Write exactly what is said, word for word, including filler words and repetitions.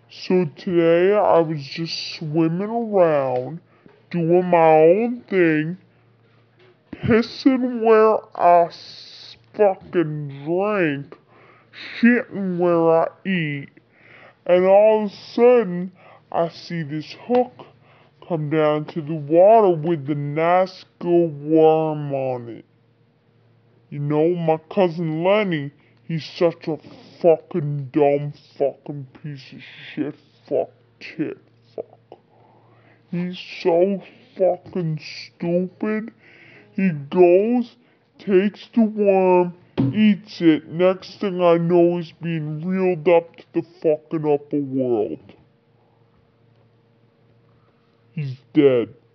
So today I was just swimming around, doing my own thing, pissing where I s- fucking drink, shitting where I eat, and all of a sudden I see this hook come down to the water with the nice good worm on it. You know, my cousin Lenny, he's such a fucking dumb fucking piece of shit fuck tit fuck. He's so fucking stupid. He goes, takes the worm, eats it. Next thing I know, he's being reeled up to the fucking upper world. He's dead.